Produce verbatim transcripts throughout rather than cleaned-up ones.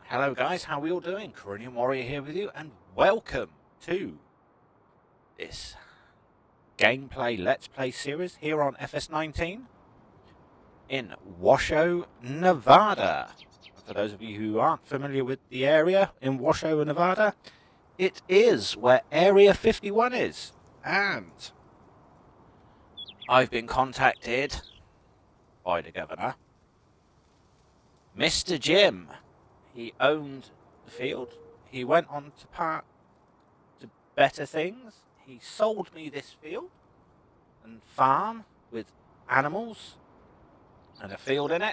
Hello guys, how are we all doing? Corinian Warrior here with you, and welcome to this gameplay Let's Play series here on F S nineteen in Washoe, Nevada. For those of you who aren't familiar with the area in Washoe, Nevada, it is where Area fifty-one is, and I've been contacted by the governor, Mister Jim. He owned the field. He went on to part to better things. He sold me this field and farm with animals and a field in it.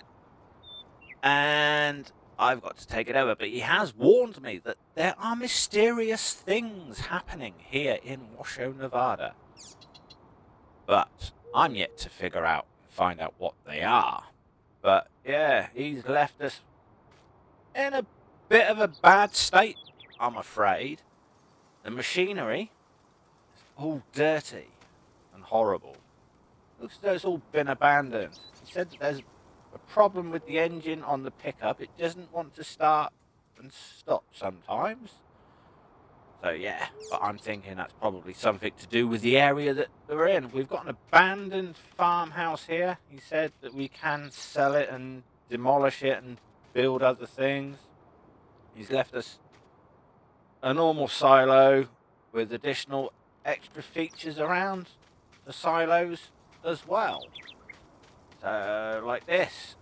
And I've got to take it over. But he has warned me that there are mysterious things happening here in Washoe, Nevada. But I'm yet to figure out and find out what they are. But yeah, he's left us in a bit of a bad state, I'm afraid. The machinery is all dirty and horrible. Looks as though it's all been abandoned. He said that there's a problem with the engine on the pickup. It doesn't want to start and stop sometimes. So yeah, but I'm thinking that's probably something to do with the area that we're in. We've got an abandoned farmhouse here. He said that we can sell it and demolish it and build other things. He's left us a normal silo with additional extra features around the silos as well. So, like this.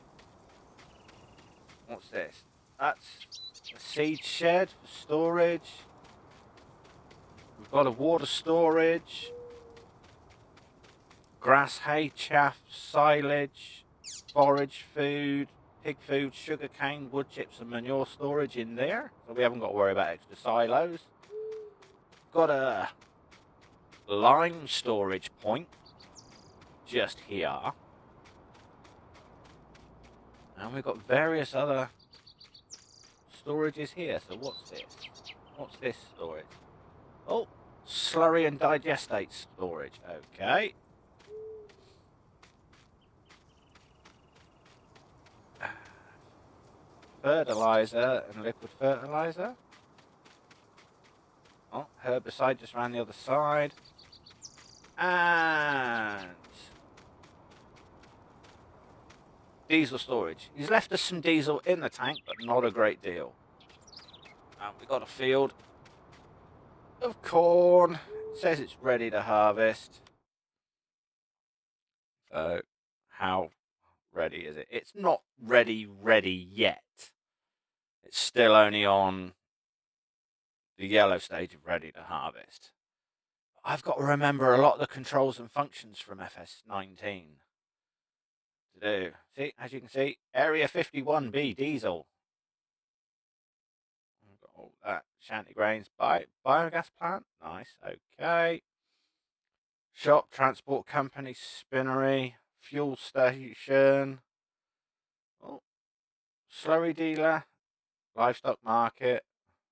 What's this? That's a seed shed for storage. We've got a water storage, grass, hay, chaff, silage, forage food, pig food, sugar cane, wood chips and manure storage in there. So we haven't got to worry about extra silos. Got a lime storage point just here. And we've got various other storages here. So what's this? What's this storage? Oh, slurry and digestate storage. Okay. Fertilizer and liquid fertilizer. Oh, herbicide just around the other side. And diesel storage. He's left us some diesel in the tank, but not a great deal. And we got a field of corn. It says it's ready to harvest. So, how ready is it? It's not ready, ready yet. It's still only on the yellow stage of ready to harvest. I've got to remember a lot of the controls and functions from F S nineteen to do. See, as you can see, Area fifty-one B diesel. I've got all that. Shanty grains, Bi biogas plant. Nice. Okay. Shop, transport company, spinnery, fuel station. Oh, slurry dealer. Livestock market.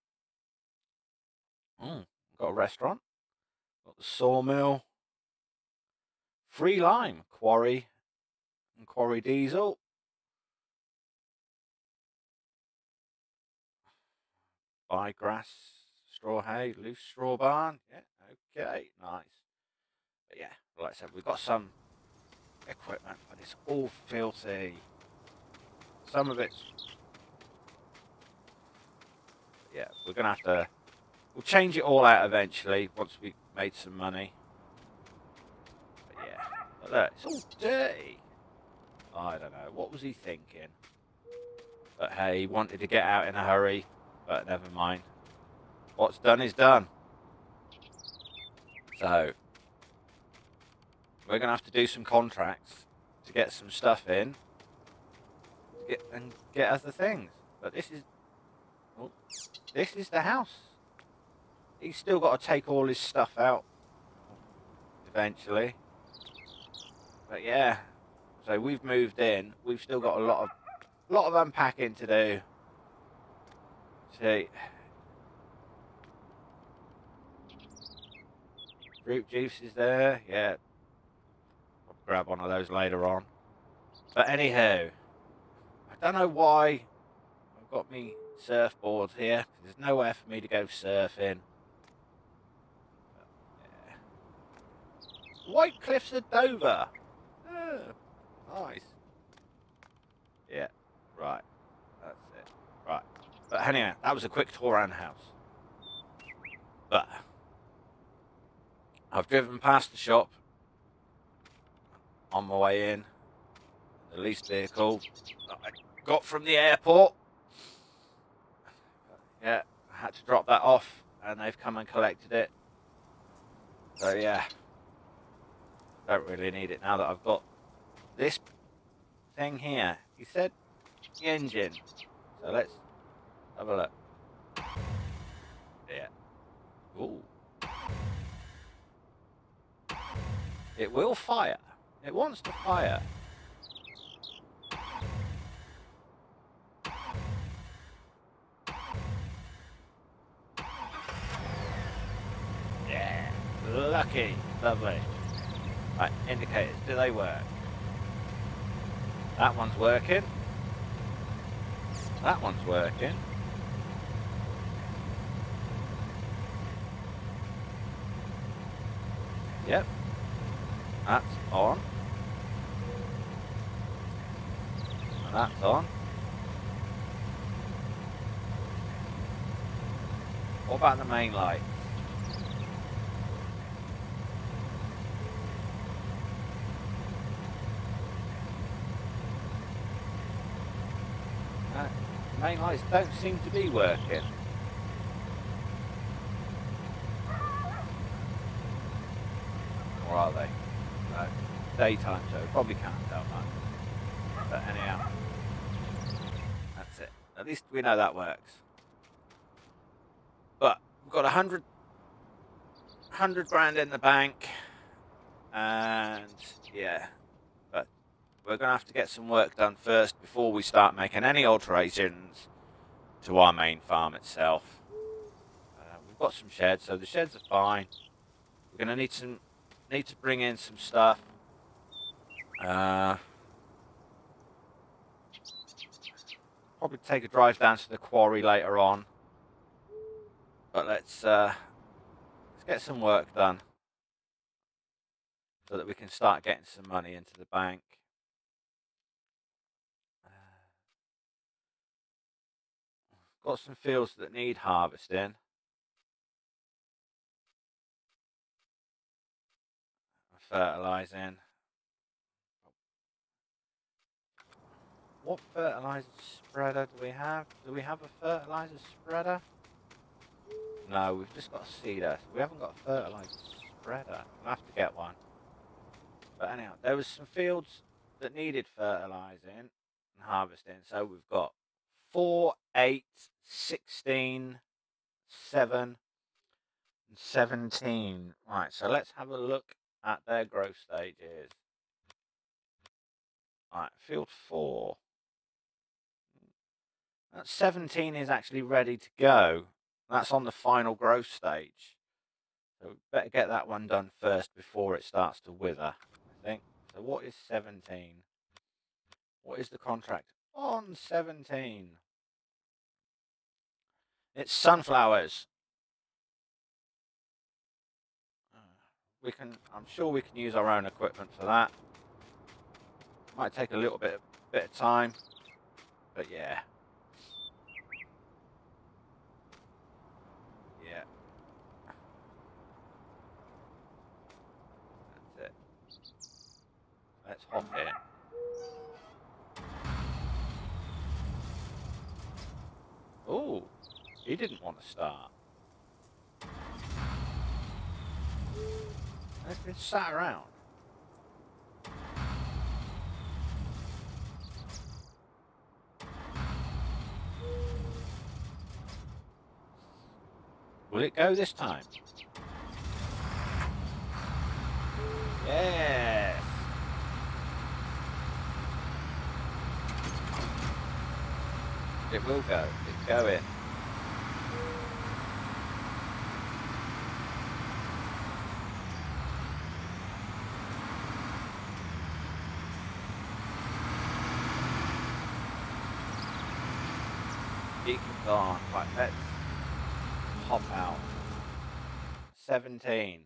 Mm, got a restaurant. Got the sawmill. Free lime. Quarry. And quarry diesel. Buy grass. Straw hay. Loose straw barn. Yeah, okay. Nice. But yeah, like I said, we've got some equipment, but it's all filthy. Some of it's... Yeah, we're going to have to... We'll change it all out eventually, once we've made some money. But yeah, but look, it's all dirty. I don't know, what was he thinking? But hey, he wanted to get out in a hurry, but never mind. What's done is done. So, we're going to have to do some contracts to get some stuff in. To get, and get other things. But this is... Well, this is the house. He's still got to take all his stuff out eventually. But yeah, so we've moved in. We've still got a lot of lot of unpacking to do. See, fruit juice is there. Yeah, I'll grab one of those later on. But anyhow, I don't know why I've got me surfboards here. There's nowhere for me to go surfing. Yeah. White Cliffs of Dover. Oh, nice. Yeah, right. That's it. Right. But anyway, that was a quick tour around the house. But I've driven past the shop on my way in. The leased vehicle that I got from the airport. Yeah, I had to drop that off and they've come and collected it. So yeah, don't really need it now that I've got this thing here. He said the engine. So let's have a look. Yeah. Ooh. It will fire. It wants to fire. Yeah. Lucky. Lovely. Right, indicators. Do they work? That one's working. That one's working. Yep. That's on. And that's on. What about the main lights? Uh, main lights don't seem to be working. Or are they? No. Daytime, so probably can't tell much. But anyhow, that's it. At least we know that works. But we've got a hundred, hundred grand in the bank, and yeah. But we're going to have to get some work done first before we start making any alterations to our main farm itself. Uh, we've got some sheds, so the sheds are fine. We're going to need some. Need to bring in some stuff. Uh, probably take a drive down to the quarry later on. But let's uh, let's get some work done so that we can start getting some money into the bank. Uh, got some fields that need harvesting. Fertilizing. What fertilizer spreader do we have? Do we have a fertilizer spreader? No, we've just got a seeder. So we haven't got a fertilizer spreader. We'll have to get one. But anyhow, there was some fields that needed fertilizing and harvesting. So we've got four, eight, sixteen, seven, and seventeen. Right, so let's have a look at their growth stages. Right, field four. That seventeen is actually ready to go. That's on the final growth stage. So we better get that one done first before it starts to wither, I think. So what is seventeen? What is the contract on seventeen? It's sunflowers. We can, I'm sure we can use our own equipment for that. Might take a little bit, bit of time, but yeah. Yeah. That's it. Let's hop in. Oh, he didn't want to start. Let's just sat around. Will it go this time? Yes. It will go. It's going. Beacon's on. Right, let's hop out. seventeen.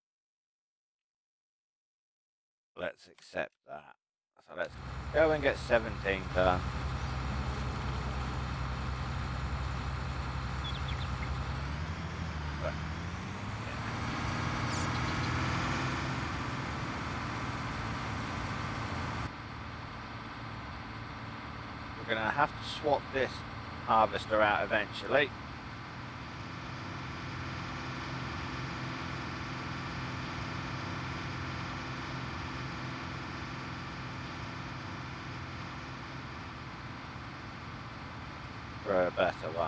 Let's accept that. So let's go and get seventeen done. But, yeah. We're going to have to swap this harvester out eventually. For a better one.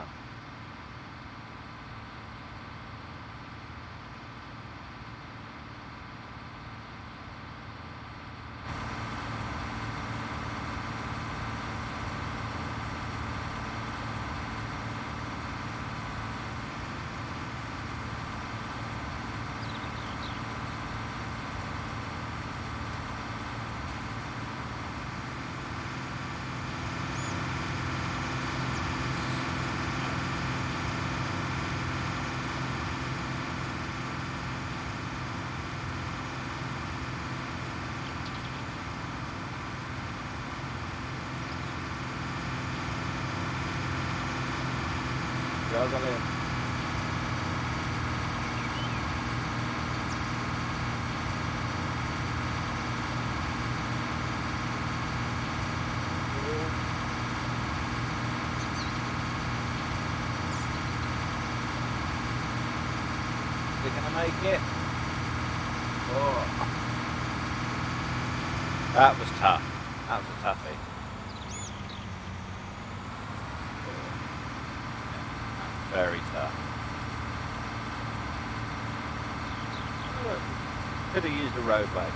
Struggling. Is it gonna make it? Oh. That was tough. That was a toughie. Very tough. Could have used a roadway.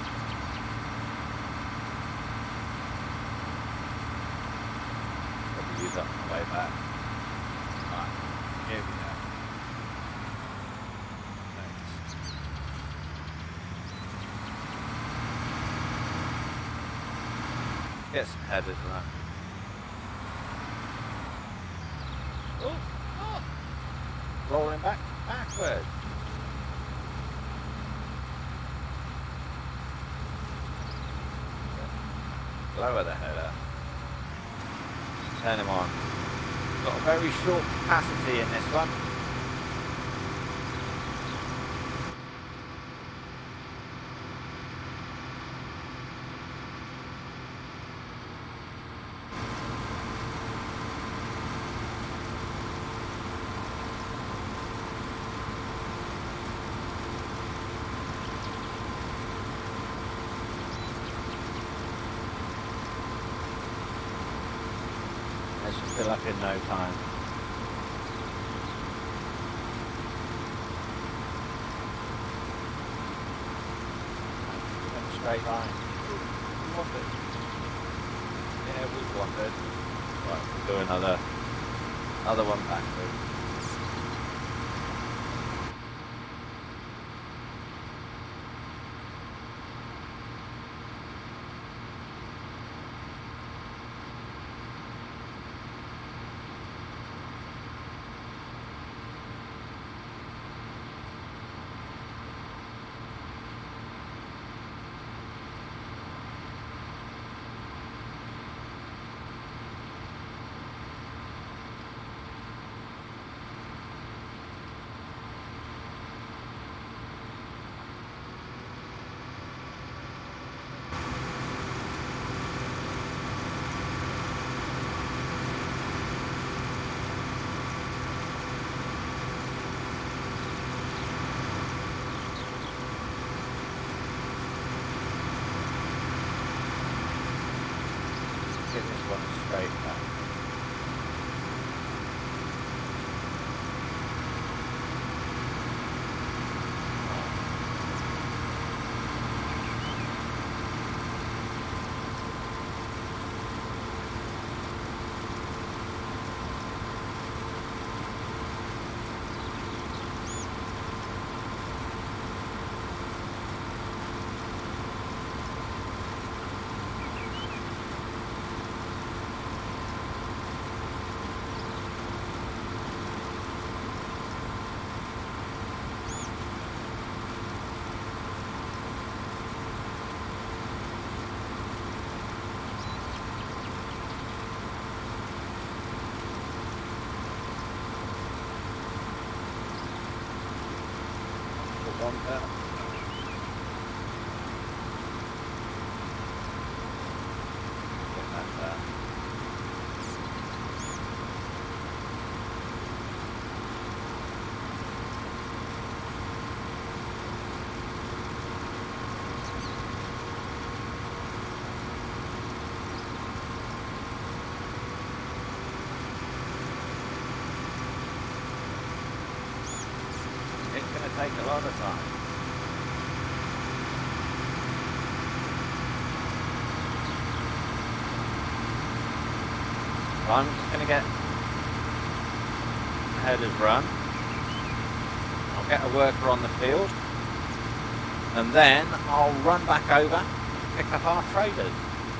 Probably use that on the way back. Right, here we go. Thanks. Get some headers on that. Oh! Rolling back, backwards. Lower the header. Turn him on. Got a very short capacity in this one. This should fill up in no time. In a straight line. We wandered. Yeah, we wandered. Right, we'll do another, another one backwards. Get this one straight back. one there. Get that there. It's going to take a lot of time. So I'm just going to get the headers run. I'll get a worker on the field. And then I'll run back over, pick up our traders.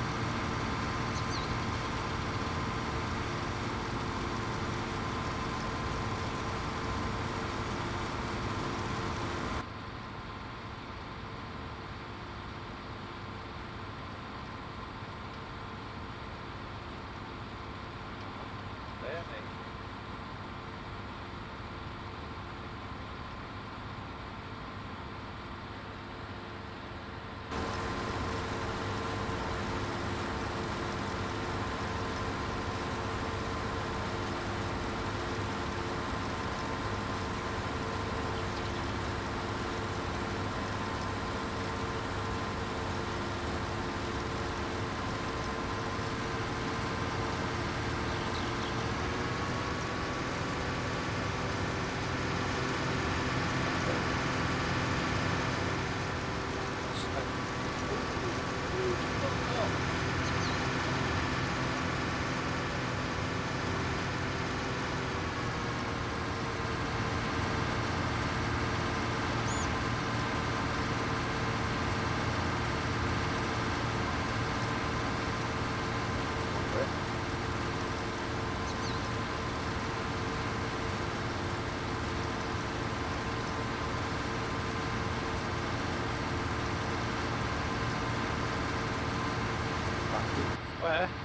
Where? What's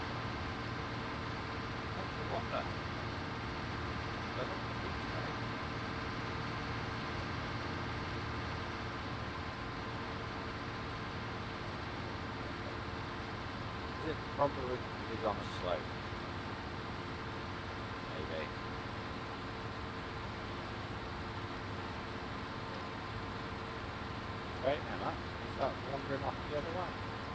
the wonder? Is it probably is on a slope? Maybe. Wait a minute, is that wandering off the other way?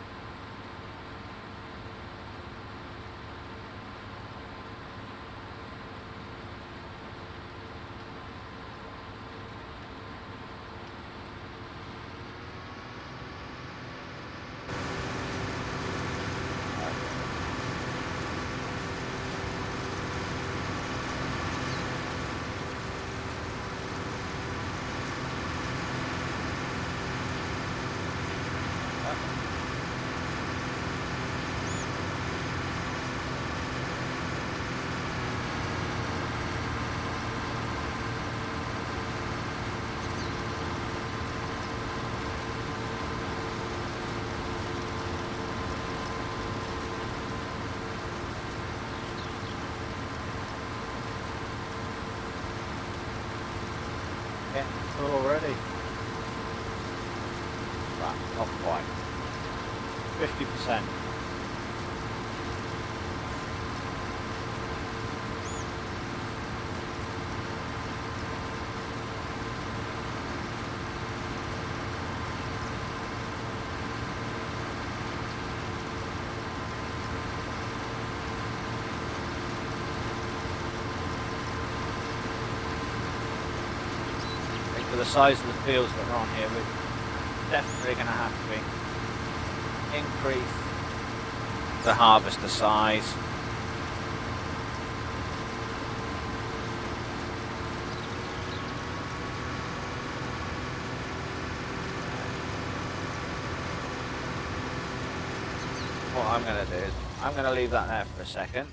Getting full already. Right, not quite. fifty percent. For the size of the fields that are on here, we're definitely going to have to increase the harvester size. What I'm going to do is I'm going to leave that there for a second.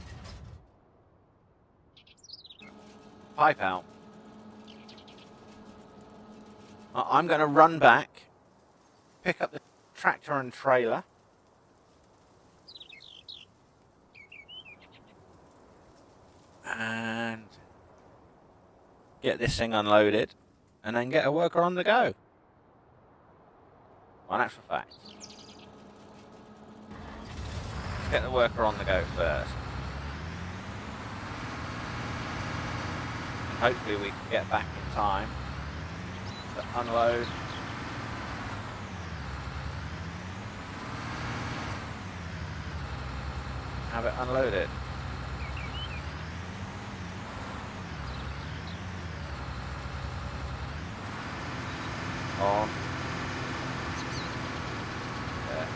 Pipe out. I'm going to run back, pick up the tractor and trailer, and get this thing unloaded, and then get a worker on the go. Well, in actual fact, let's get the worker on the go first. And hopefully we can get back in time to unload. Have it unloaded. On. There.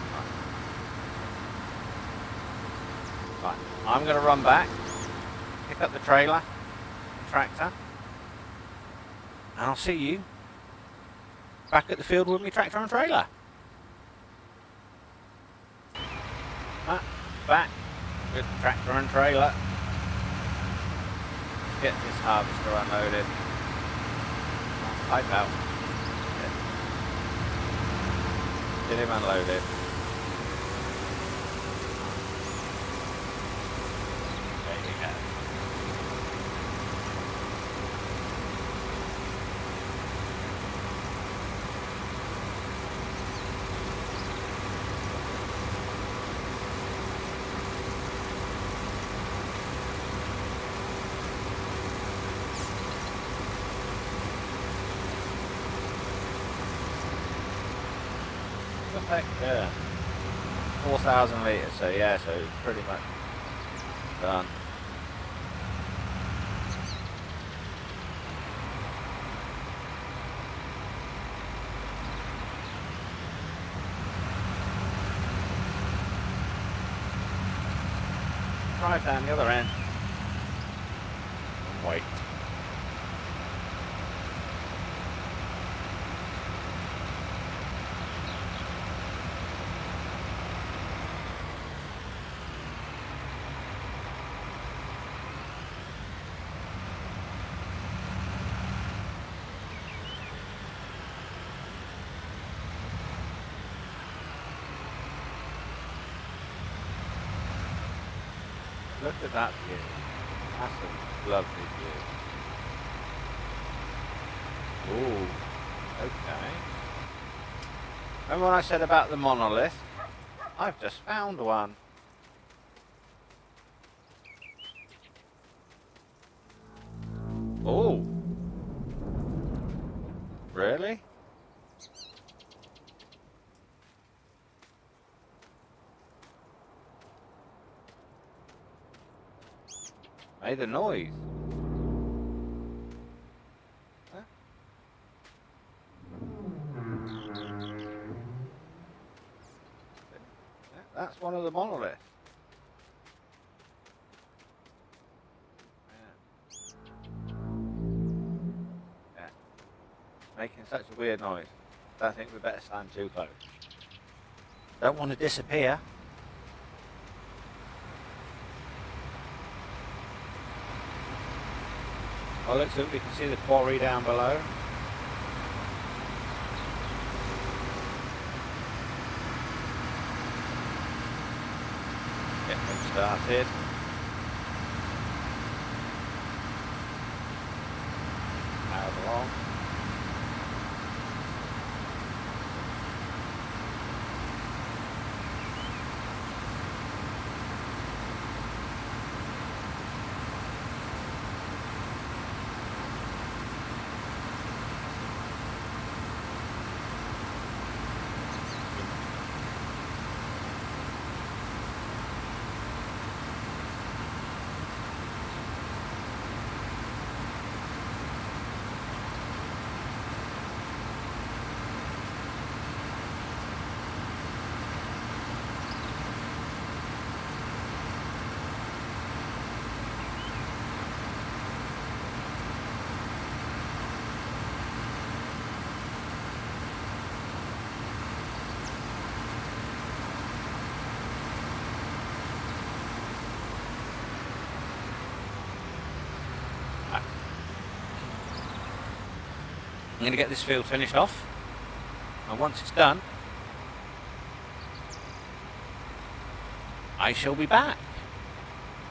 Right. I'm going to run back, pick up the trailer, the tractor, and I'll see you back at the field with me tractor and trailer. Right. Back with the tractor and trailer. Get this harvester unloaded. Pipe out. Get him unloaded. There you go. Yeah, four thousand litres, so yeah, so it's pretty much done. Drive down the other end and wait. Look at that view. That's a lovely view. Ooh, okay. Remember what I said about the monolith? I've just found one. Oh. Really? Made a noise. Huh? That's one of the monoliths. Yeah. Yeah. Making such a weird noise. I think we better stand too close. Don't want to disappear. Oh, looks like we can see the quarry down below. Get them started. Power along. I'm going to get this field finished off, and once it's done, I shall be back.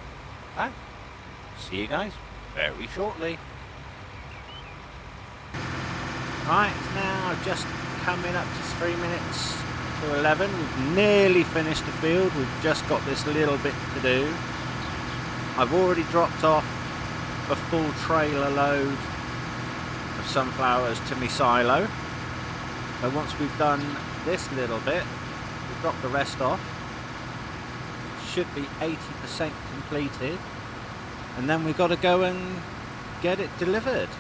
Okay. See you guys very shortly. Right, it's now just coming up to three minutes to eleven. We've nearly finished the field. We've just got this little bit to do. I've already dropped off a full trailer load of sunflowers to my silo. So once we've done this little bit, we'll drop the rest off. Should be eighty percent completed. And then we've got to go and get it delivered.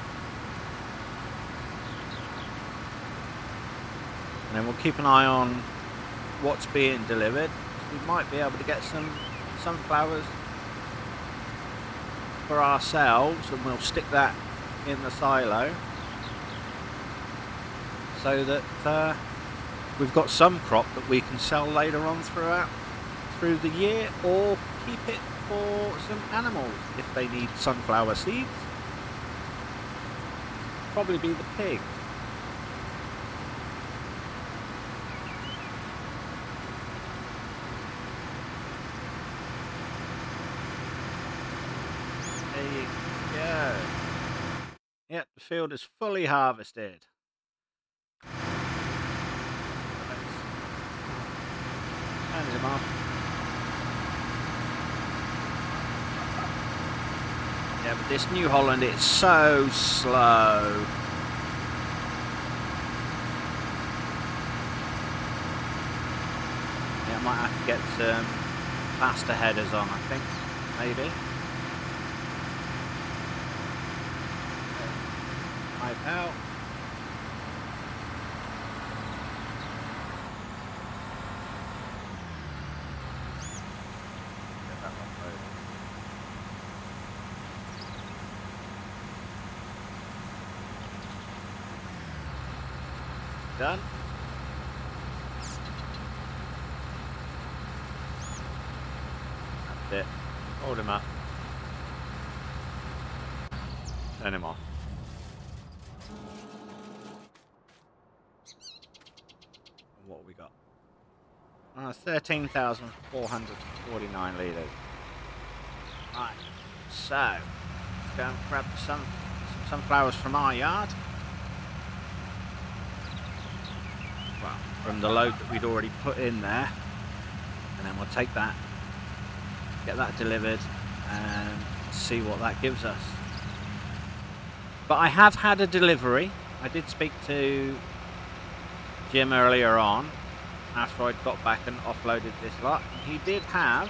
And then we'll keep an eye on what's being delivered. We might be able to get some sunflowers for ourselves, and we'll stick that in the silo so that uh, we've got some crop that we can sell later on throughout through the year, or keep it for some animals if they need sunflower seeds. Probably be the pig. There you go. Yep, the field is fully harvested. Turn him off. Yeah, but this New Holland, it's so slow. Yeah, I might have to get some faster headers on, I think, maybe. Pipe out. Get that one loaded. Done. That's it. Hold him up. Turn him off. And what have we got? Uh, thirteen thousand four hundred forty-nine litres. Right, so let's go and grab some, some sunflowers from our yard. Well, from the load that we'd already put in there, and then we'll take that, get that delivered, and see what that gives us. But I have had a delivery. I did speak to Jim earlier on after I'd got back and offloaded this lot. He did have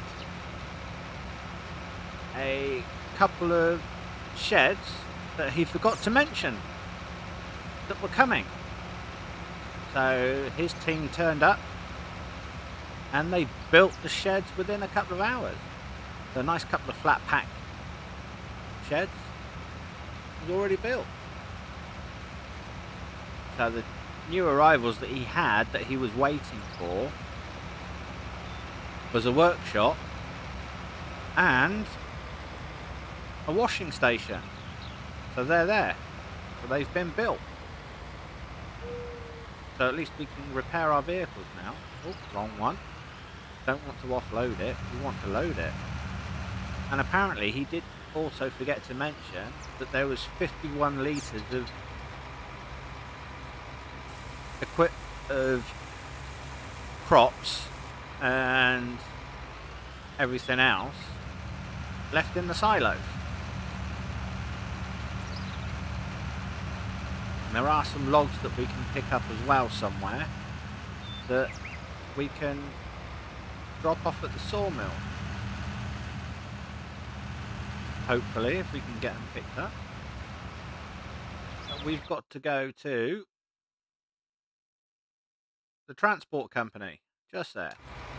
a couple of sheds that he forgot to mention that were coming. So his team turned up and they built the sheds within a couple of hours. So a nice couple of flat pack sheds was already built. So the new arrivals that he had that he was waiting for was a workshop and a washing station. So they're there. So they've been built. So at least we can repair our vehicles now. Oh, wrong one. Don't want to offload it, we want to load it. And apparently he did also forget to mention that there was fifty-one litres of equip of crops and everything else left in the silos. And there are some logs that we can pick up as well somewhere that we can drop off at the sawmill. Hopefully, if we can get them picked up. But we've got to go to the transport company, just there.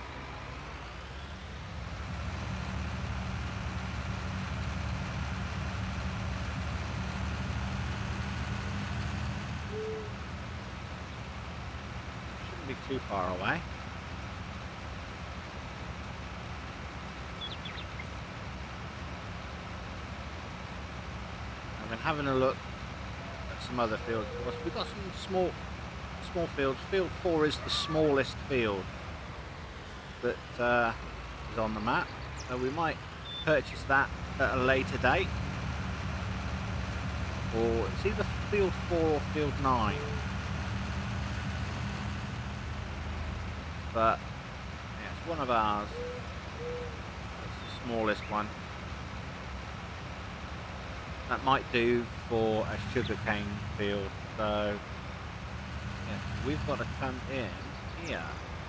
Shouldn't be too far away. I've been having a look at some other fields. We've got some small small fields. Field four is the smallest field that uh, is on the map. So we might purchase that at a later date. Or it's either field four or field nine. But yeah, it's one of ours. It's the smallest one. That might do for a sugarcane field. So yeah, we've got to come in here.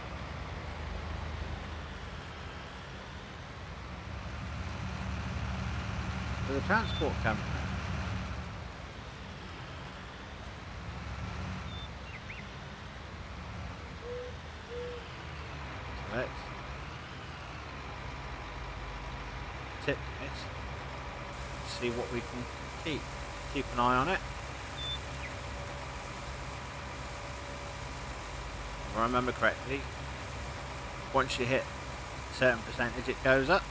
With a transport company. So let's tip this. See what we can keep. Keep an eye on it. If I remember correctly, once you hit a certain percentage it goes up.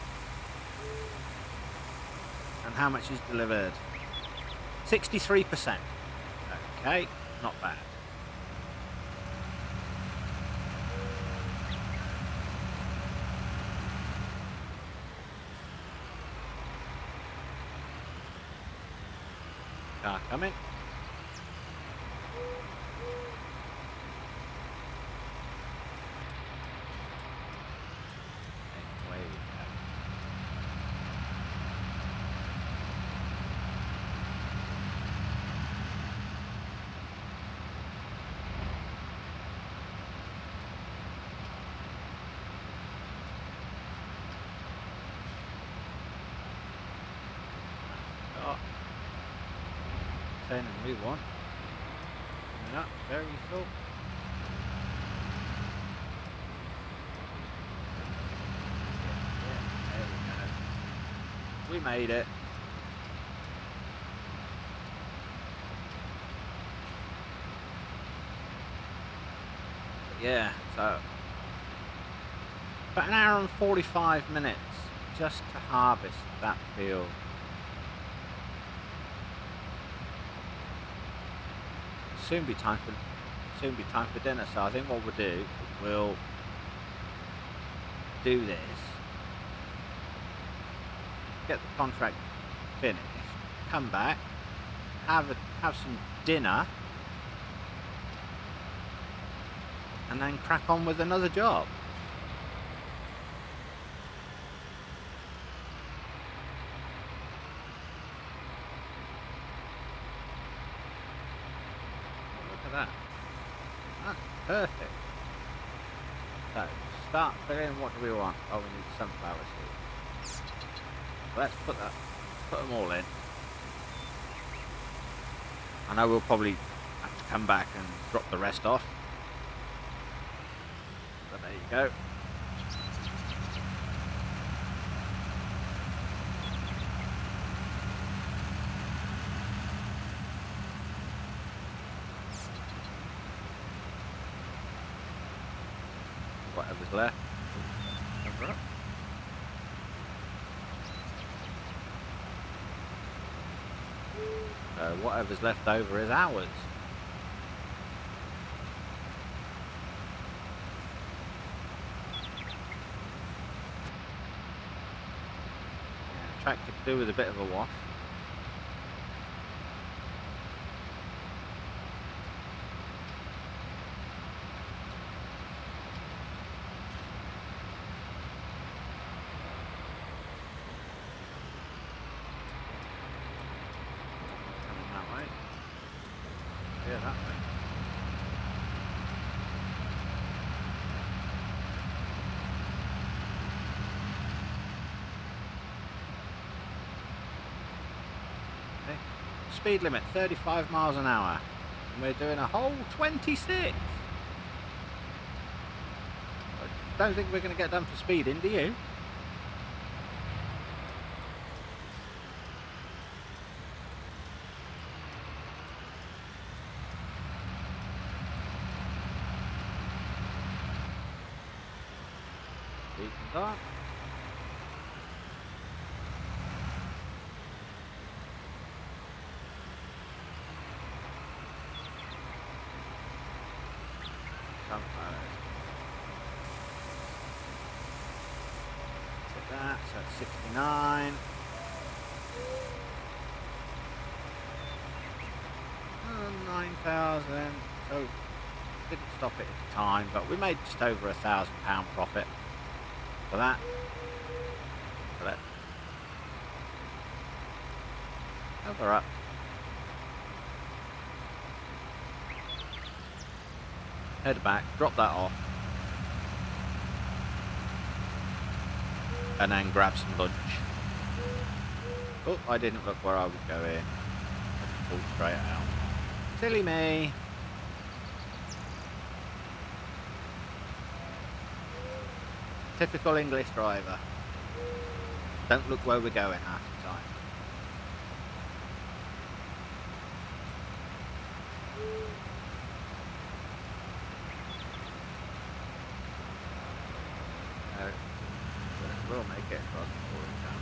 And how much is delivered? sixty-three percent. Okay, not bad. Car coming. Away we go. Turn and move on. Coming up, very full. Yeah, there we go. We made it. But yeah, so about an hour and forty-five minutes just to harvest that field. Soon be time for soon be time for dinner, so I think what we'll do is we'll do this, get the contract finished, come back, have a, have some dinner, and then crack on with another job. That. That's perfect. So, start filling. What do we want? Oh, we need sunflower seeds. Let's put that, put them all in. I know we'll probably have to come back and drop the rest off. But there you go. Whatever's left. So whatever's left over is ours. Yeah, tractor could do with a bit of a wash. Yeah, that way. Okay. Speed limit thirty-five miles an hour. And we're doing a whole twenty-six. I don't think we're going to get done for speeding, do you? Beacons on. Take that, so that's sixty-nine. nine thousand. So didn't stop it at the time, but we made just over a thousand pound profit for that. So that over up. Head back, drop that off, and then grab some lunch. Oh, I didn't look where I was going. I just pulled straight out. Silly me. Typical English driver. Don't look where we're going half the time. No, we'll make it across the board now.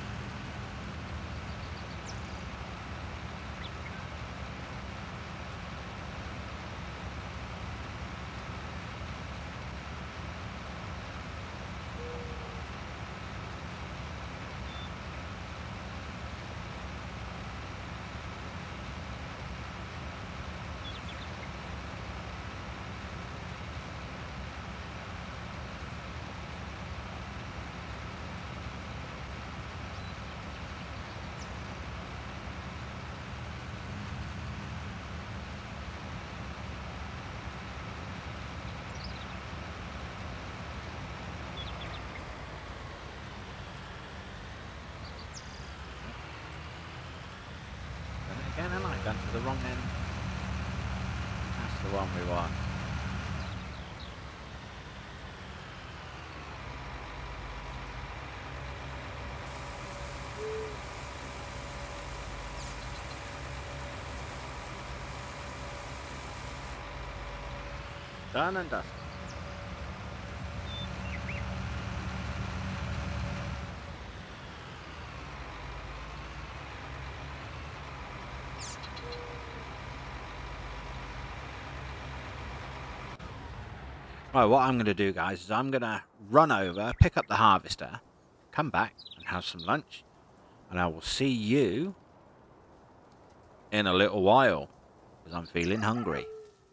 Again, am I gone to the wrong end? That's the one we want. Done and dusted. Right, what I'm going to do, guys, is I'm going to run over, pick up the harvester, come back and have some lunch, and I will see you in a little while, because I'm feeling hungry.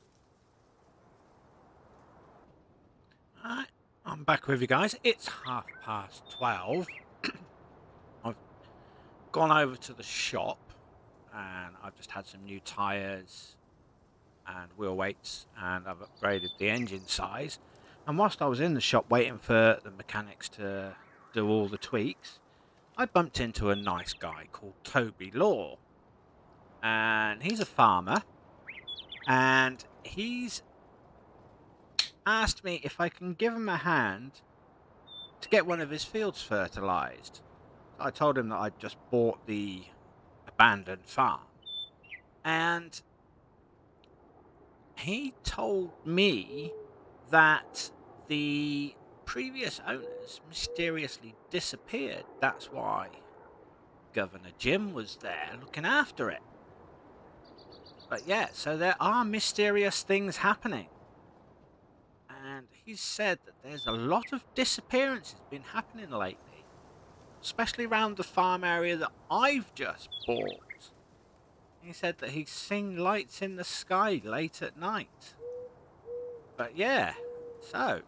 Alright, I'm back with you guys. It's half past twelve. I've gone over to the shop, and I've just had some new tyres and wheel weights, and I've upgraded the engine size. And whilst I was in the shop waiting for the mechanics to do all the tweaks, I bumped into a nice guy called Toby Law, and he's a farmer, and he's asked me if I can give him a hand to get one of his fields fertilized. I told him that I'd just bought the abandoned farm, and he told me that the previous owners mysteriously disappeared. That's why Governor Jim was there looking after it. But yeah, so there are mysterious things happening. And he said that there's a lot of disappearances been happening lately, especially around the farm area that I've just bought. He said that he's seen lights in the sky late at night. But yeah, so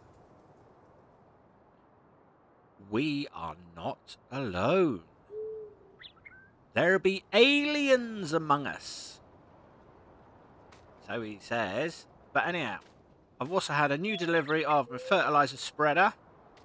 we are not alone. There be aliens among us. So he says. But anyhow, I've also had a new delivery of a fertilizer spreader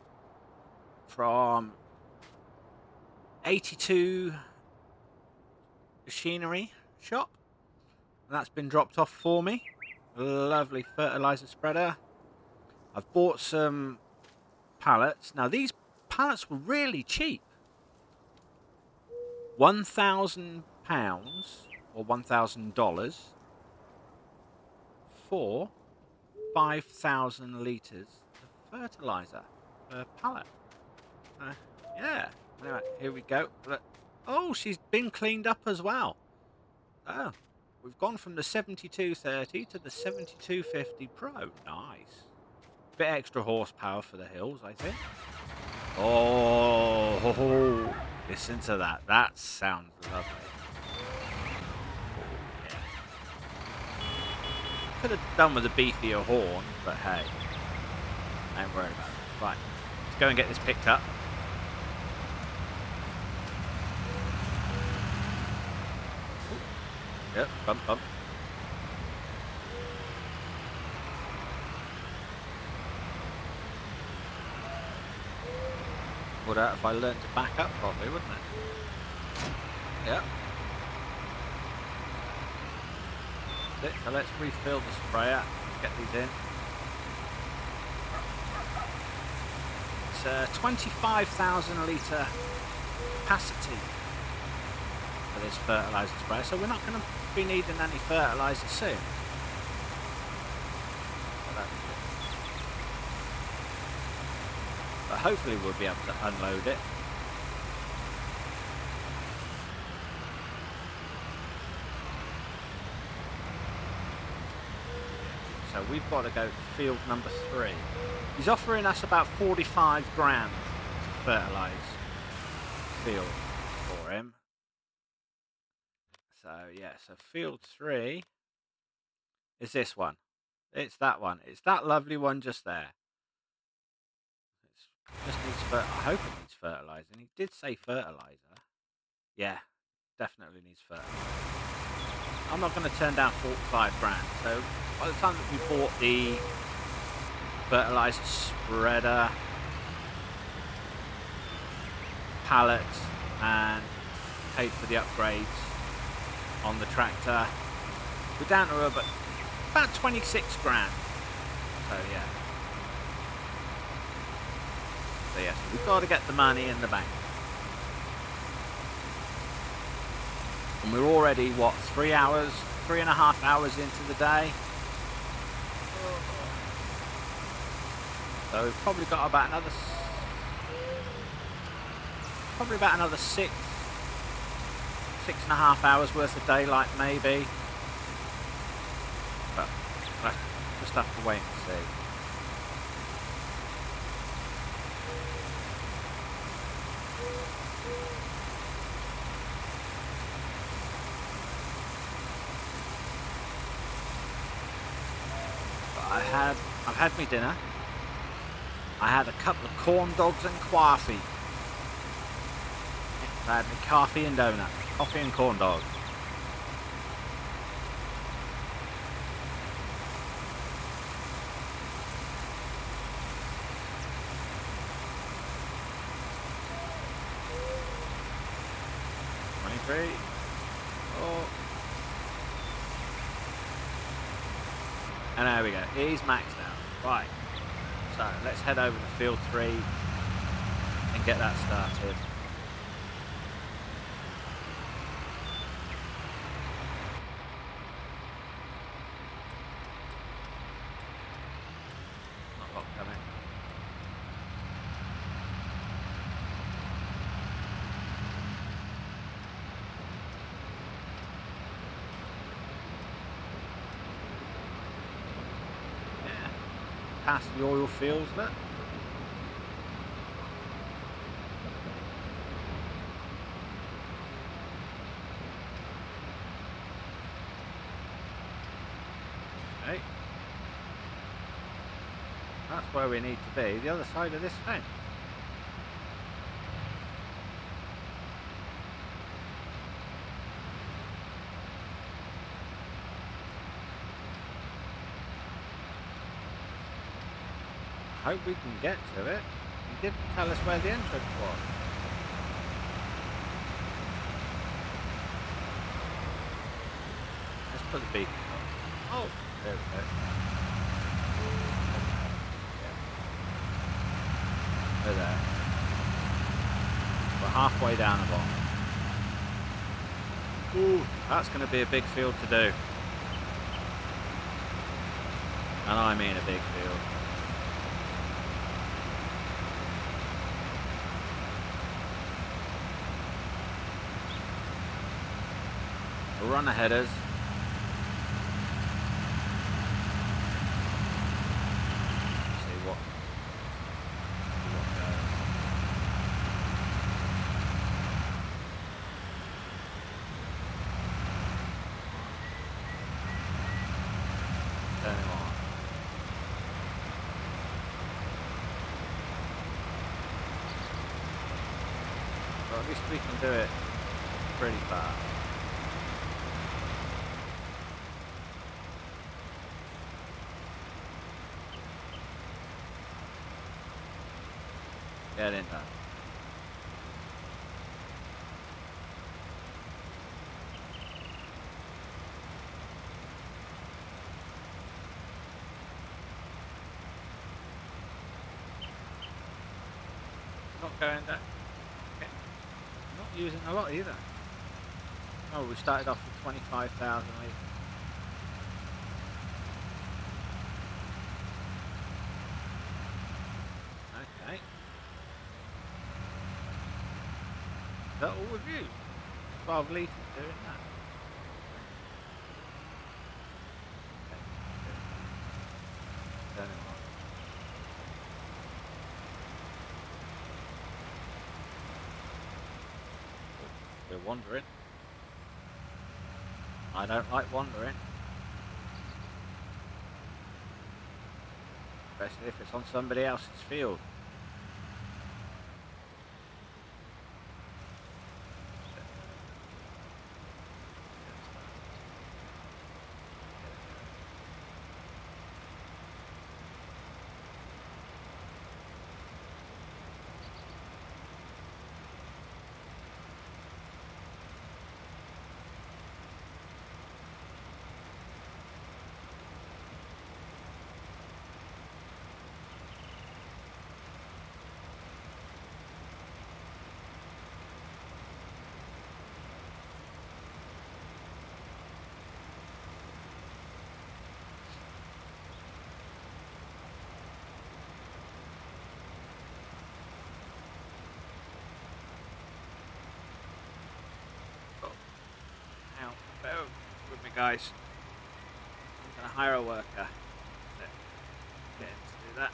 from eighty-two Machinery Shop, and that's been dropped off for me. A lovely fertilizer spreader. I've bought some pallets. Now these pallets were really cheap. One thousand pounds or one thousand dollars for five thousand litres of fertilizer per pallet. Uh, yeah. Anyway, here we go. Look. Oh, she's been cleaned up as well. Oh, we've gone from the seventy-two thirty to the seventy-two fifty Pro. Nice. Bit extra horsepower for the hills, I think. Oh, ho, ho. Listen to that. That sounds lovely. Oh, yeah. Could have done with a beefier horn, but hey, I ain't worried about it. Right, let's go and get this picked up. Ooh. Yep, bump, bump. Would that if I learned to back up properly, wouldn't it? Yep. So let's refill the sprayer, get these in. It's a twenty-five thousand litre capacity for this fertiliser sprayer, so we're not going to be needing any fertiliser soon. So that's good. But hopefully we'll be able to unload it. So we've got to go to field number three. He's offering us about forty-five grand to fertilise field for him. So yeah, so field three is this one. It's that one. It's that lovely one just there. It's just needs fer- I hope it needs fertilising. He did say fertiliser. Yeah, definitely needs fertiliser. I'm not going to turn down forty-five grand. So by the time that we bought the fertiliser spreader, pallets, and paid for the upgrades on the tractor, we're down to about, about twenty-six grand. So yeah. So yes, we've got to get the money in the bank. And we're already, what, three hours, three and a half hours into the day. So we've probably got about another, probably about another six, six and a half hours worth of daylight maybe. But we'll just have to wait and see. I had, I've had my dinner. I had a couple of corn dogs and coffee. I had my coffee and donut. Coffee and corn dogs. twenty-three. Oh. And there we go, he's maxed out. Right, so let's head over to field three and get that started. Not a lot coming. Past the oil fields, look. Okay. That's where we need to be, the other side of this fence. Hope we can get to it. He didn't tell us where the entrance was. Let's put the beacon on. Oh, there we go. Yeah. We're there. We're halfway down the bottom. Ooh, that's going to be a big field to do. And I mean a big field. We'll run the headers. See what, see what goes. Well, at least we can do it pretty fast. Get in there. Not going down. Okay. Not using a lot either. Oh, we started off with twenty-five thousand litres. Okay. Is that all we've used? twelve litres doing that. Okay. Turning on. We're wandering. I don't like wandering. Especially if it's on somebody else's field. Now, bear with me, guys. I'm going to hire a worker. Get him to do that.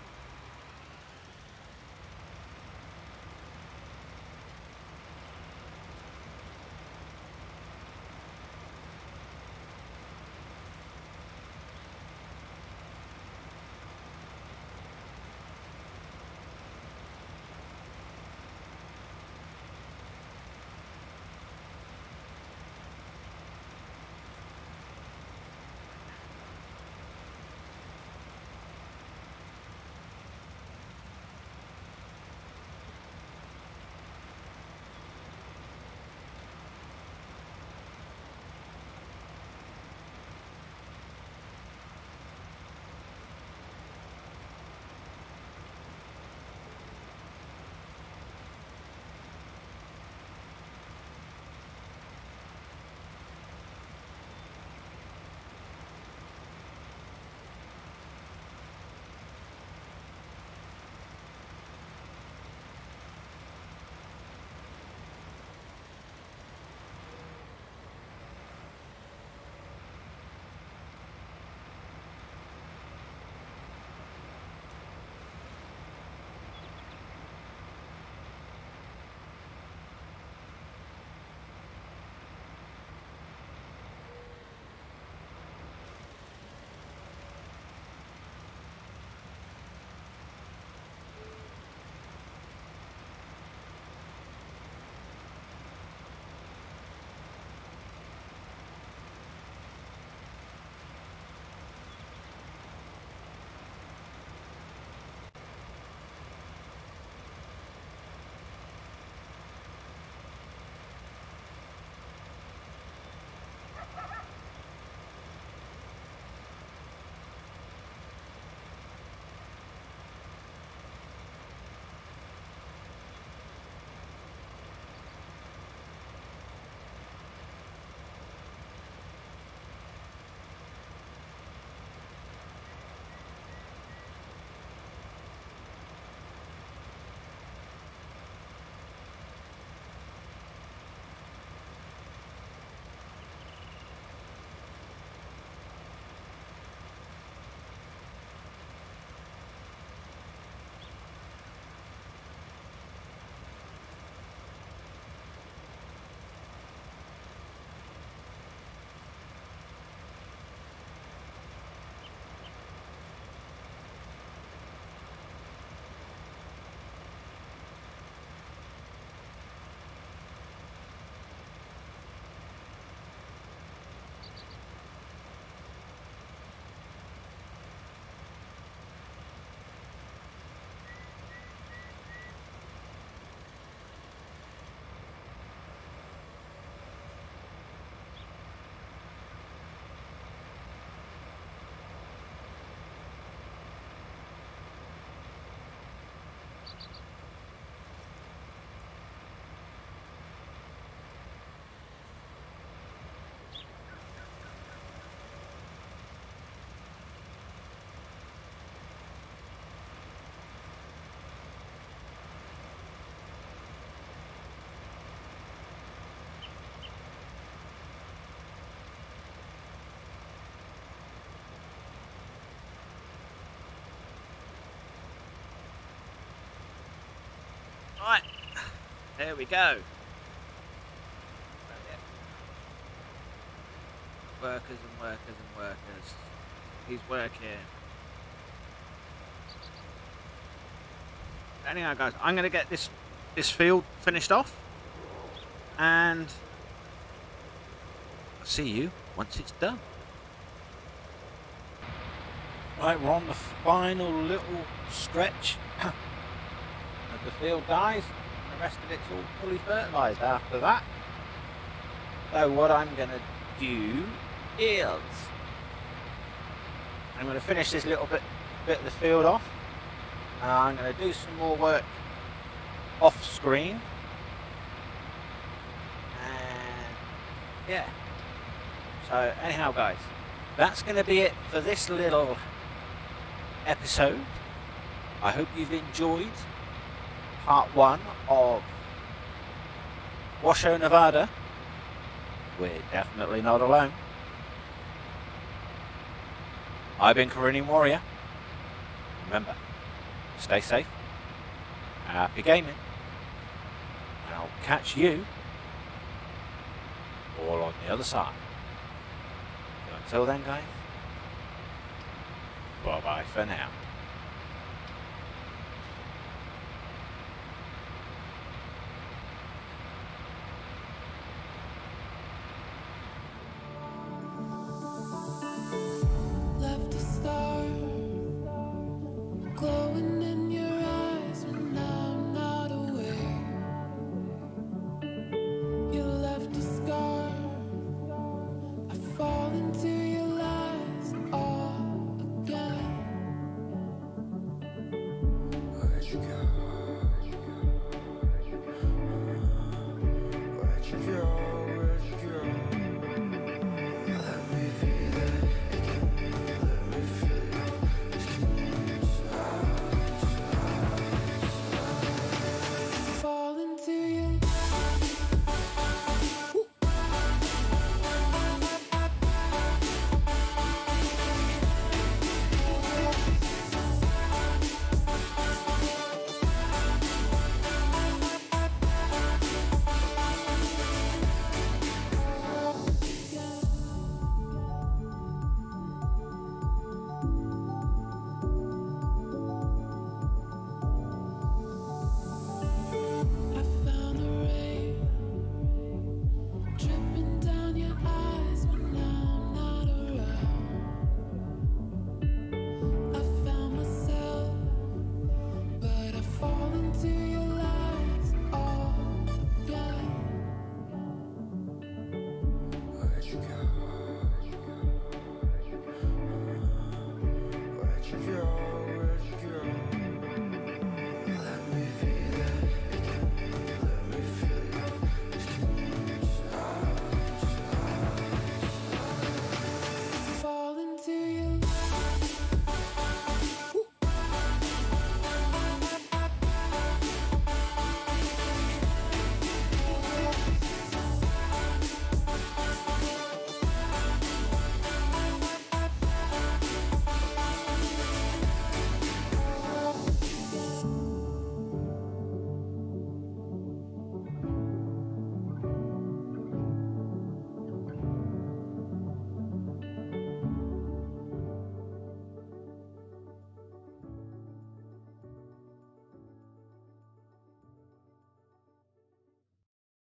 There we go. Workers and workers and workers. He's working. Anyhow, guys, I'm going to get this this field finished off, and I'll see you once it's done. Right, we're on the final little stretch of the field, guys. The rest of it's all fully fertilised after that. So what I'm going to do is I'm going to finish this little bit bit of the field off. Uh, I'm going to do some more work off screen, and yeah. So anyhow, guys, that's going to be it for this little episode. I hope you've enjoyed part one of Washoe, Nevada. We're definitely not alone. I've been Carinian Warrior. Remember, stay safe, happy gaming, and I'll catch you all on the other side. So until then, guys, bye bye for now. Left a star glowing in your eyes when I'm not aware. You left a scar. I fall into your lies all again. Where'd you go? Where'd you go?